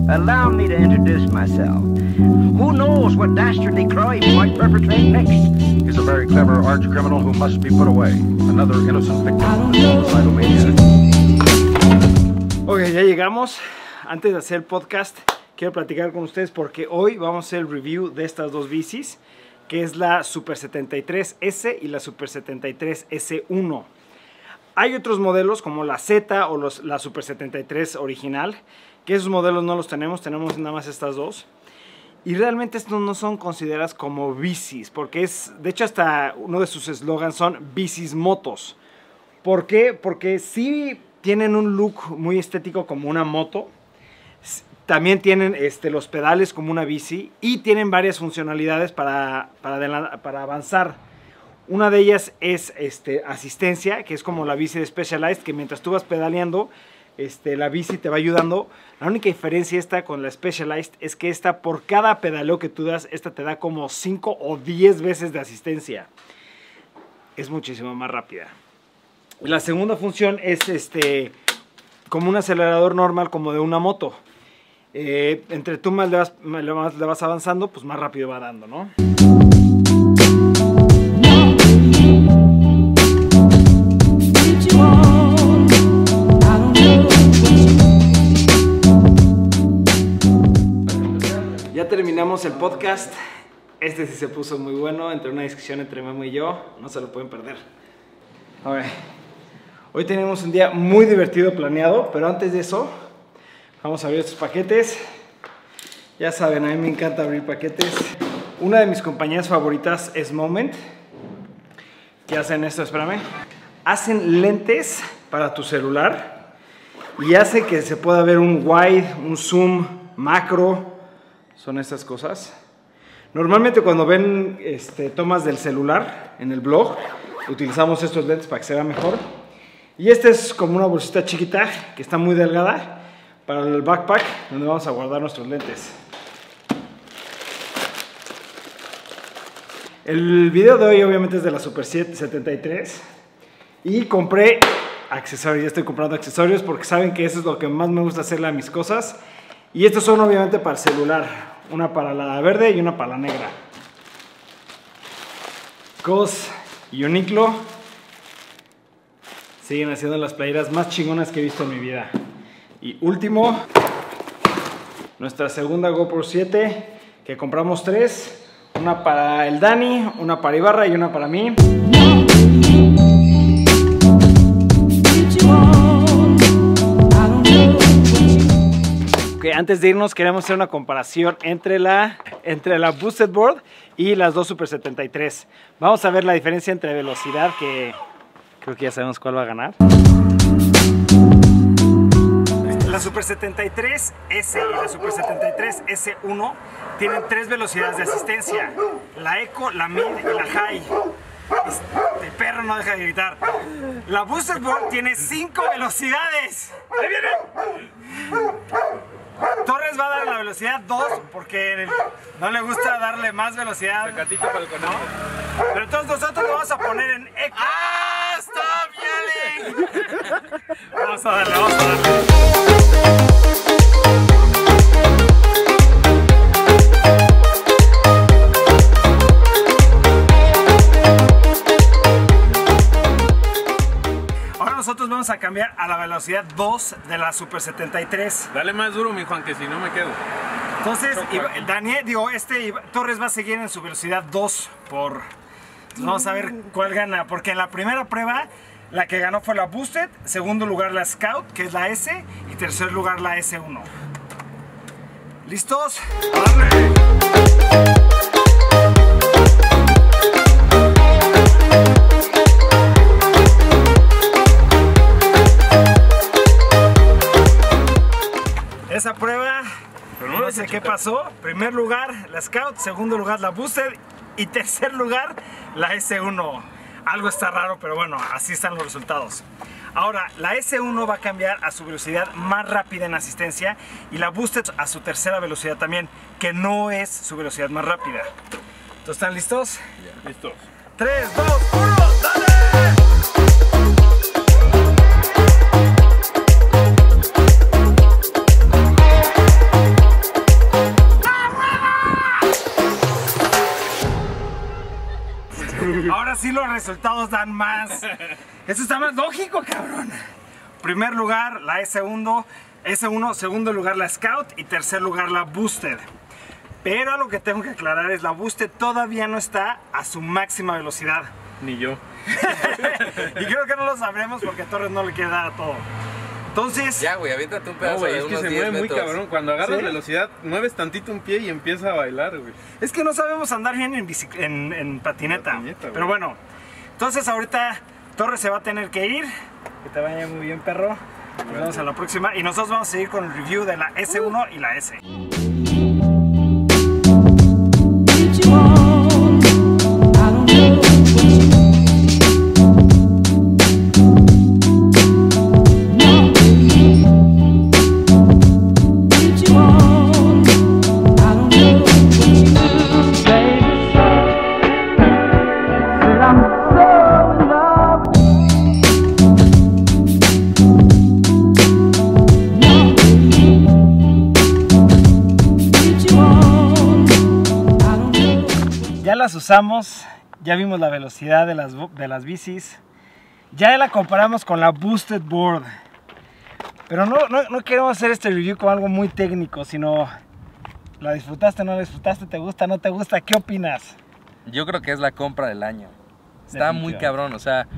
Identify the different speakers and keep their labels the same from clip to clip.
Speaker 1: Allow me to introduce myself. Who knows what dastardly crime he might perpetrate next?
Speaker 2: He's a very clever arch criminal who must be put away. Another innocent victim of suicidal mania.
Speaker 3: Ok, ya llegamos. Antes de hacer el podcast, quiero platicar con ustedes porque hoy vamos a hacer el review de estas dos bicis, que es la Super 73S y la Super 73S1. Hay otros modelos como la Z o la Super 73 original, que esos modelos no los tenemos nada más estas dos. Y realmente estos no son consideradas como bicis, porque de hecho hasta uno de sus eslogans son bicis motos. ¿Por qué? Porque sí tienen un look muy estético como una moto. También tienen los pedales como una bici y tienen varias funcionalidades para avanzar. Una de ellas es asistencia, que es como la bici de Specialized, que mientras tú vas pedaleando, la bici te va ayudando. La única diferencia con la Specialized es que esta, por cada pedaleo que tú das, esta te da como 5 o 10 veces de asistencia. Es muchísimo más rápida. Y la segunda función es como un acelerador normal, como de una moto. Entre tú más le vas avanzando, pues más rápido va dando, ¿no? Ya terminamos el podcast. Sí se puso muy bueno, entre una discusión entre Memo y yo, no se lo pueden perder. A ver, hoy tenemos un día muy divertido planeado, pero antes de eso, vamos a abrir estos paquetes. Ya saben, a mí me encanta abrir paquetes. Una de mis compañías favoritas es Moment. ¿Qué hacen esto? Espérame. Hacen lentes para tu celular y hace que se pueda ver un wide, un zoom, macro. Son estas cosas. Normalmente cuando ven tomas del celular en el blog, utilizamos estos lentes para que se vea mejor. Y es como una bolsita chiquita que está muy delgada para el backpack donde vamos a guardar nuestros lentes. El video de hoy obviamente es de la Super 73 y compré accesorios. Ya estoy comprando accesorios porque saben que eso es lo que más me gusta hacerle a mis cosas. Y estos son obviamente para el celular, una para la verde y una para la negra. COS y Uniqlo siguen haciendo las playeras más chingonas que he visto en mi vida. Y último, nuestra segunda GoPro 7, que compramos 3. Una para el Dani, una para Ibarra y una para mí. Okay, antes de irnos queremos hacer una comparación entre la Boosted Board y las dos Super 73. Vamos a ver la diferencia entre velocidad, que creo que ya sabemos cuál va a ganar. La Super 73S y la Super 73S1 tienen 3 velocidades de asistencia: la Eco, la Mid y la High. El perro no deja de gritar. La Boosted Board tiene 5 velocidades. ¡Ahí viene! Torres va a dar la velocidad 2 porque no le gusta darle más velocidad. Sacatito para el conejo. Pero entonces nosotros lo vamos a poner en Eco. ¡Ah! ¡Stop yelling! Vamos a darle, vamos a darle. Nosotros vamos a cambiar a la velocidad 2 de la Super 73.
Speaker 4: Dale más duro, mi Juan, que si no me quedo.
Speaker 3: Entonces, Torres va a seguir en su velocidad 2 Entonces vamos a ver cuál gana, porque en la primera prueba la que ganó fue la Boosted, segundo lugar la Scout, que es la S, y tercer lugar la S1. ¿Listos? ¡Dale! Esa prueba, no sé qué pasó. Primer lugar la Scout, segundo lugar la Boosted y tercer lugar la S1. Algo está raro, pero bueno, así están los resultados. Ahora, la S1 va a cambiar a su velocidad más rápida en asistencia y la Boosted a su tercera velocidad también, que no es su velocidad más rápida. ¿Entonces están listos?
Speaker 4: Ya, listos.
Speaker 3: 3, 2, 1, ¡dale! sí los resultados dan más. Eso está más lógico, cabrón. Primer lugar, la S1, segundo lugar la Scout y tercer lugar la Boosted. Pero algo que tengo que aclarar es la Boosted todavía no está a su máxima velocidad.
Speaker 4: Ni yo.
Speaker 3: Y creo que no lo sabremos porque Torres no le quiere dar a todo. Entonces...
Speaker 5: Ya, güey, aviéntate un
Speaker 4: No,
Speaker 5: pedazo
Speaker 4: güey,
Speaker 5: de
Speaker 4: es que
Speaker 5: unos
Speaker 4: se
Speaker 5: 10
Speaker 4: mueve muy
Speaker 5: metros.
Speaker 4: cabrón. Cuando agarras
Speaker 3: ¿Sí?
Speaker 4: velocidad, mueves tantito un pie y empieza a bailar, güey.
Speaker 3: Es que no sabemos andar bien en patineta.
Speaker 4: Patineta, güey.
Speaker 3: Pero bueno, entonces ahorita Torres se va a tener que ir. Que te vaya muy bien, perro. Nos vemos a la próxima. Y nosotros vamos a seguir con el review de la S1 y la S. Ya las usamos, ya vimos la velocidad de las bicis, ya la comparamos con la Boosted Board. Pero no queremos hacer este review con algo muy técnico, sino ¿la disfrutaste, no la disfrutaste, te gusta, no te gusta? ¿Qué opinas?
Speaker 5: Yo creo que es la compra del año. Está muy
Speaker 3: Definitivamente.
Speaker 5: cabrón, o sea,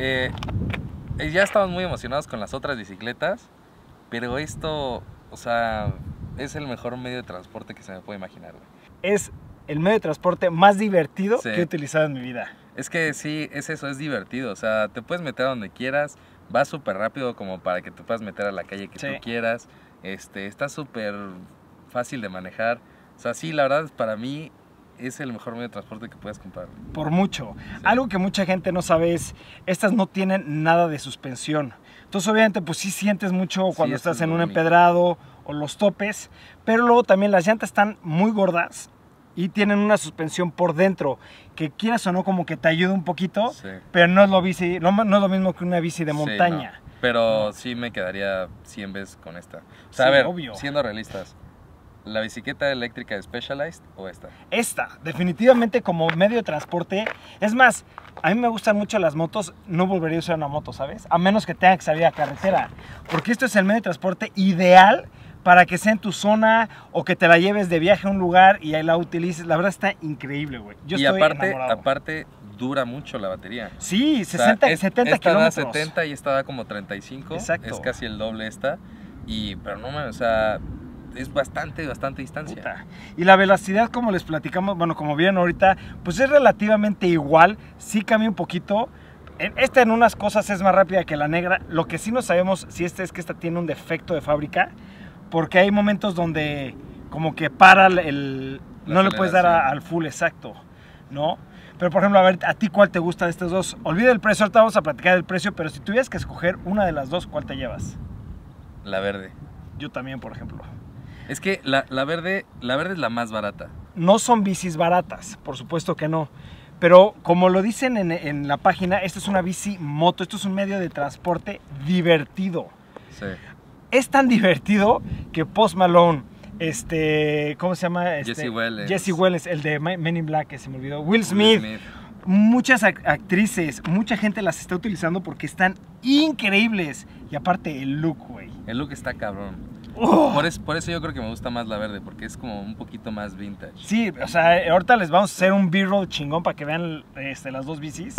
Speaker 5: ya estamos muy emocionados con las otras bicicletas, pero esto, o sea, es el mejor medio de transporte que se me puede imaginar, güey.
Speaker 3: Es el medio de transporte más divertido
Speaker 5: Sí.
Speaker 3: que he utilizado en mi vida.
Speaker 5: Es que sí, es eso, es divertido, o sea, te puedes meter a donde quieras, va súper rápido como para que te puedas meter a la calle que
Speaker 3: Sí.
Speaker 5: tú quieras, está súper fácil de manejar, o sea, sí, la verdad, para mí es el mejor medio de transporte que puedes comprar.
Speaker 3: Por mucho. Algo que mucha gente no sabe es, estas no tienen nada de suspensión. Entonces obviamente pues sí sientes mucho cuando
Speaker 5: eso
Speaker 3: estás
Speaker 5: es
Speaker 3: en
Speaker 5: lo
Speaker 3: un
Speaker 5: bonito.
Speaker 3: empedrado o los topes, pero luego también las llantas están muy gordas y tienen una suspensión por dentro que quieras o no como que te ayuda un poquito,
Speaker 5: Sí.
Speaker 3: pero no es lo lo mismo que una bici de
Speaker 5: Sí,
Speaker 3: montaña.
Speaker 5: no, pero sí me quedaría 100 veces con esta. O sea,
Speaker 3: Sí,
Speaker 5: a ver,
Speaker 3: obvio.
Speaker 5: siendo realistas, ¿la bicicleta eléctrica de Specialized o esta?
Speaker 3: Esta, definitivamente como medio de transporte. Es más, a mí me gustan mucho las motos, no volvería a usar una moto, ¿sabes? A menos que tenga que salir a carretera. Porque esto es el medio de transporte ideal para que sea en tu zona o que te la lleves de viaje a un lugar y ahí la utilices. La verdad está increíble, güey. Yo
Speaker 5: Y
Speaker 3: estoy
Speaker 5: aparte,
Speaker 3: enamorado.
Speaker 5: aparte, dura mucho la batería.
Speaker 3: Sí,
Speaker 5: O sea,
Speaker 3: 70
Speaker 5: esta da
Speaker 3: kilómetros.
Speaker 5: 70 y esta da como 35.
Speaker 3: Exacto.
Speaker 5: Es casi el doble esta. Pero no mames, o sea, es bastante distancia.
Speaker 3: Puta. Y la velocidad, como les platicamos, bueno, como vieron ahorita, pues es relativamente igual. Sí cambia un poquito. Esta en unas cosas es más rápida que la negra. Lo que sí no sabemos si es que esta tiene un defecto de fábrica. Porque hay momentos donde como que para no le puedes dar
Speaker 5: aceleración.
Speaker 3: al full exacto, ¿no? Pero por ejemplo, a ver, ¿a ti cuál te gusta de estas dos? Olvida el precio, ahorita vamos a platicar del precio, pero si tuvieras que escoger una de las dos, ¿cuál te llevas?
Speaker 5: La verde.
Speaker 3: Yo también, por ejemplo.
Speaker 5: Es que la verde es la más barata.
Speaker 3: No son bicis baratas, por supuesto que no. Pero como lo dicen en la página, esto es una bici moto, esto es un medio de transporte divertido.
Speaker 5: Sí.
Speaker 3: Es tan divertido que Post Malone, ¿cómo se llama?
Speaker 5: Jesse Welles.
Speaker 3: Jesse Welles, el de Men in Black, que se me olvidó. Will Smith. Muchas actrices, mucha gente las está utilizando porque están increíbles. Y aparte el look, güey.
Speaker 5: El look está cabrón.
Speaker 3: ¡Oh!
Speaker 5: Por eso yo creo que me gusta más la verde, porque es como un poquito más vintage.
Speaker 3: Sí, o sea, ahorita les vamos a hacer un B-roll chingón para que vean las dos bicis.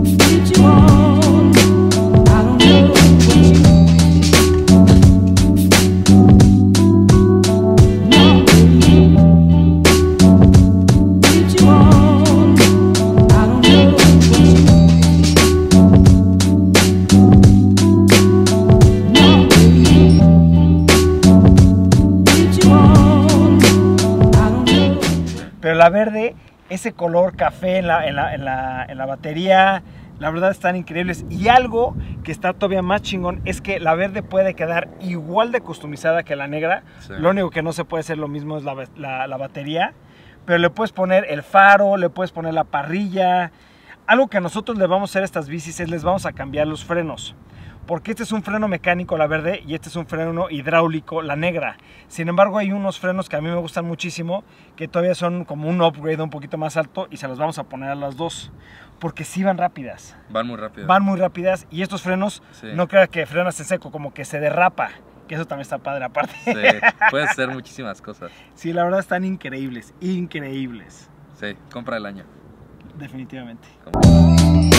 Speaker 3: Pero la verde, ese color café en la batería, la verdad están increíbles. Y algo que está todavía más chingón es que la verde puede quedar igual de customizada que la negra.
Speaker 5: Sí.
Speaker 3: Lo único que no se puede hacer lo mismo es la batería. Pero le puedes poner el faro, le puedes poner la parrilla. Algo que nosotros le vamos a hacer a estas bicis es les vamos a cambiar los frenos. porque este es un freno mecánico, la verde, y este es un freno hidráulico, la negra. Sin embargo, hay unos frenos que a mí me gustan muchísimo, que todavía son como un upgrade un poquito más alto, y se los vamos a poner a las dos, porque sí van rápidas.
Speaker 5: Van muy rápido.
Speaker 3: Van muy rápidas, y estos frenos,
Speaker 5: Sí.
Speaker 3: no creas que frenas en seco, como que se derrapa, que eso también está padre aparte.
Speaker 5: Sí, puedes hacer muchísimas cosas.
Speaker 3: Sí, la verdad están increíbles, increíbles,
Speaker 5: Sí, compra del año.
Speaker 3: definitivamente.
Speaker 5: Compra.